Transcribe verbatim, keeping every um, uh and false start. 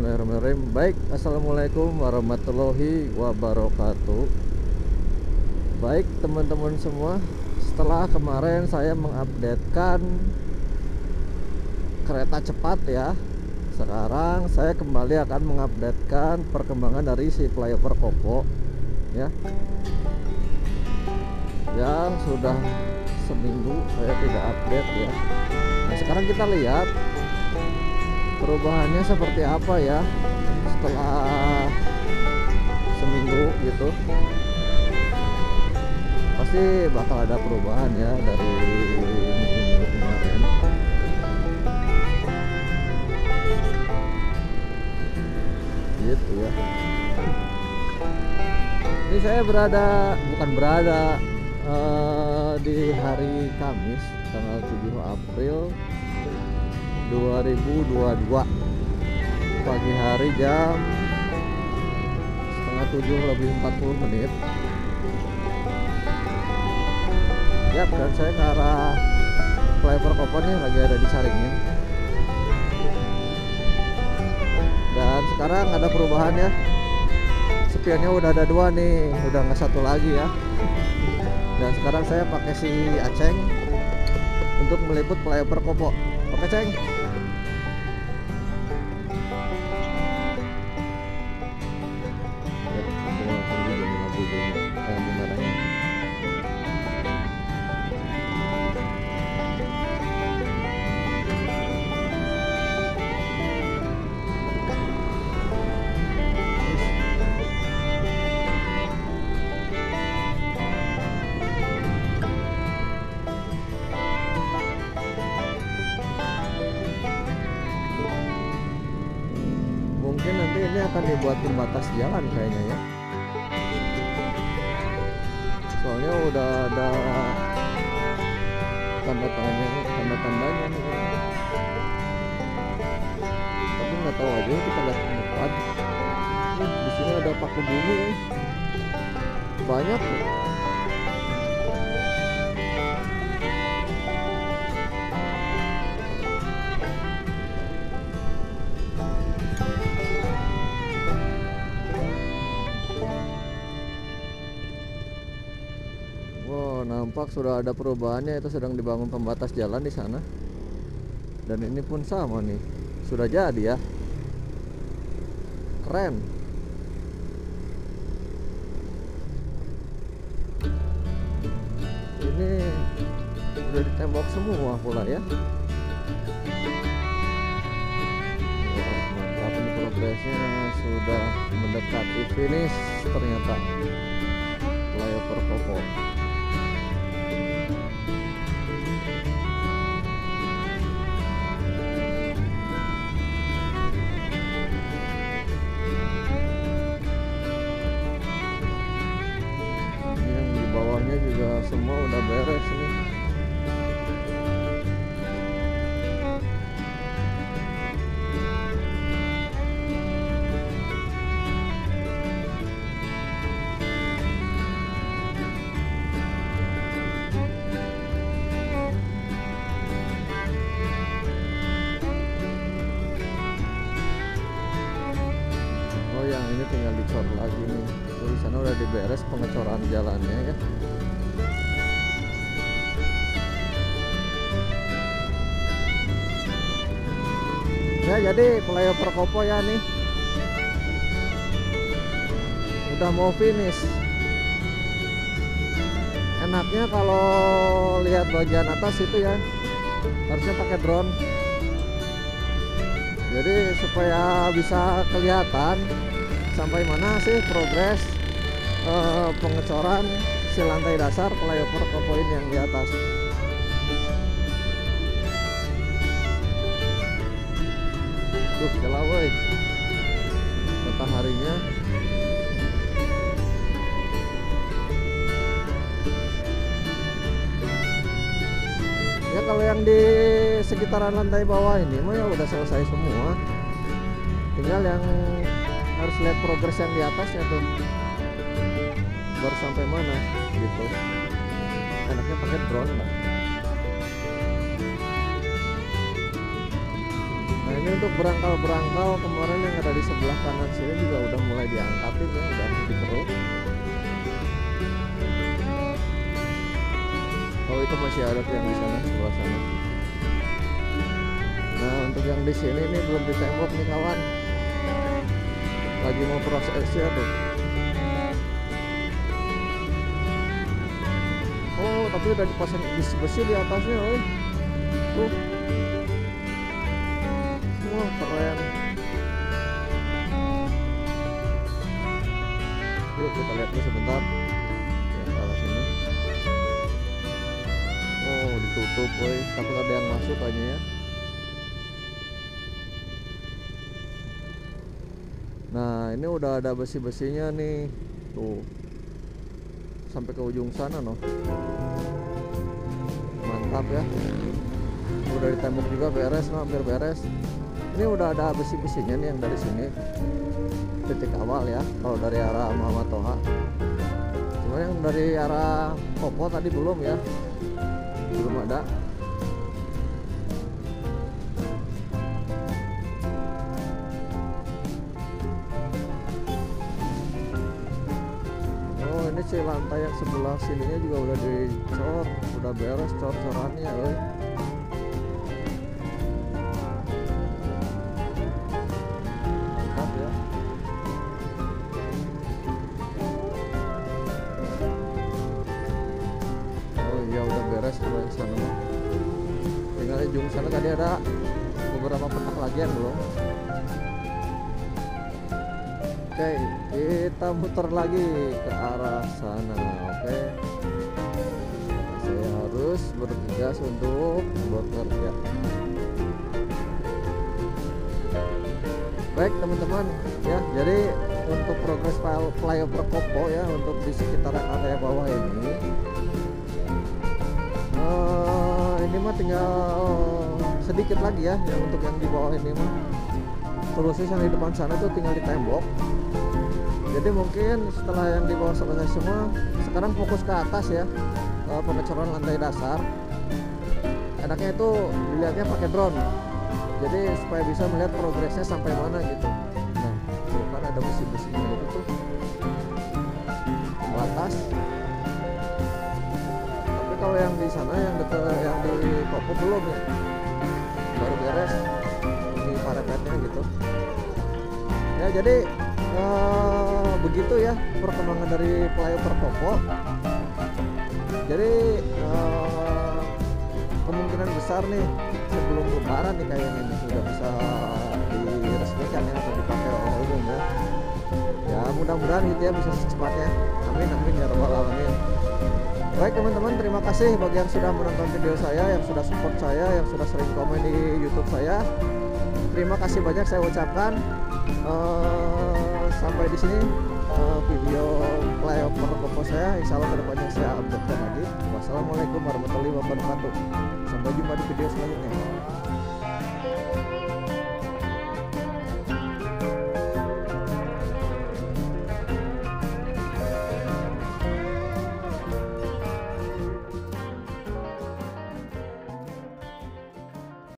Bismillahirrahmanirrahim. Baik, assalamualaikum warahmatullahi wabarakatuh. Baik teman-teman semua, setelah kemarin saya mengupdatekan kereta cepat ya, sekarang saya kembali akan mengupdatekan perkembangan dari si flyover Kopo ya, yang sudah seminggu saya tidak update ya. Nah sekarang kita lihat perubahannya seperti apa ya setelah seminggu gitu. Pasti bakal ada perubahan ya dari minggu kemarin. Gitu ya. Ini saya berada, bukan berada uh, di hari Kamis tanggal tujuh April dua ribu dua puluh dua, pagi hari jam setengah tujuh lebih empat puluh menit. Ya, dan saya ke arah flyover Kopo nih, lagi ada di Caringin. Dan sekarang ada perubahan ya, spionnya udah ada dua nih, udah nggak satu lagi ya. Dan sekarang saya pakai si Aceng untuk meliput flyover Kopo. Oke Ceng. Mungkin nanti ini akan dibuat pembatas jalan kayaknya ya, soalnya udah ada tanda-tandanya tanda-tandanya nih. Tapi nggak tahu aja, kita lihat ke depan. Nih, di sini ada paku bumi nih, banyak nih. Nampak sudah ada perubahannya, itu sedang dibangun pembatas jalan di sana. Dan ini pun sama nih, sudah jadi ya, keren. Ini sudah ditembok semua pula ya. Wah, mantap, ini progresnya sudah mendekati finish ternyata flyover Kopo. Bawahnya juga semua udah beres nih. Oh yang ini tinggal dicor lagi nih. Di sana udah diberes pengecoran jalannya ya. Ya jadi flyover Kopo ya nih udah mau finish. Enaknya kalau lihat bagian atas itu ya, harusnya pakai drone. Jadi supaya bisa kelihatan sampai mana sih progres eh, pengecoran si lantai dasar flyover Kopo ini yang di atas. Tuh celah woi, mataharinya. Ya kalau yang di sekitaran lantai bawah ini mah ya udah selesai semua, tinggal yang harus lihat progres yang di atasnya tuh, baru sampai mana gitu. Enaknya pakai drone lah. Nah ini untuk berangkal-berangkal kemarin yang ada di sebelah kanan sini juga udah mulai diangkatin ya, udah dikeruk. Oh itu masih ada yang di sana sebelah sana. Nah untuk yang di sini ini belum ditembok nih kawan, lagi mau prosesnya tuh. Oh tapi udah dipasang besi-besi di atasnya, oh tuh. Wah keren. Yuk kita lihat dulu sebentar ya, ke arah sini. Oh ditutup, boy, takut ada yang masuk kayaknya ya. Nah ini udah ada besi-besinya nih, tuh sampai ke ujung sana noh. Mantap ya, udah ditembok juga, beres noh, hampir beres. Ini udah ada besi-besinya nih yang dari sini, titik awal ya kalau dari arah Muhammad Toha. Cuma yang dari arah Popo tadi belum ya, belum ada. Oh ini sih lantai yang sebelah sininya juga udah dicor, udah beres cor-corannya, eh. Sebelah sana tinggal di ujung sana tadi ada beberapa petak lagi yang belum. Oke kita muter lagi ke arah sana. Oke saya harus bergegas untuk bekerja. Baik teman-teman ya, jadi untuk progres flyover Kopo ya untuk di sekitaran area bawah ini, Uh, ini mah tinggal sedikit lagi ya, yang untuk yang di bawah ini mah terusnya yang di depan sana tuh tinggal ditembok. Jadi mungkin setelah yang di bawah selesai semua, sekarang fokus ke atas ya, uh, pengecoran lantai dasar. Enaknya itu dilihatnya pakai drone, jadi supaya bisa melihat progresnya sampai mana gitu. Nah tuh kan ada besi-besinya gitu tuh ke atas. Kalau yang di sana yang dekat yang di Popo belum ya, baru beres di parapetnya gitu ya. Jadi eh, begitu ya perkembangan dari flyover Popo. Jadi eh, kemungkinan besar nih sebelum lebaran nih kayaknya ini sudah bisa diresmikan ya atau dipakai oleh umum ya. Ya mudah-mudahan gitu ya bisa secepatnya. Amin amin ya rabbal alamin. Baik teman-teman, terima kasih bagi yang sudah menonton video saya, yang sudah support saya, yang sudah sering komen di YouTube saya. Terima kasih banyak saya ucapkan. Uh, sampai di sini uh, video flyover Kopo saya. Insya Allah kedepannya saya update lagi. Wassalamualaikum warahmatullahi wabarakatuh. Sampai jumpa di video selanjutnya.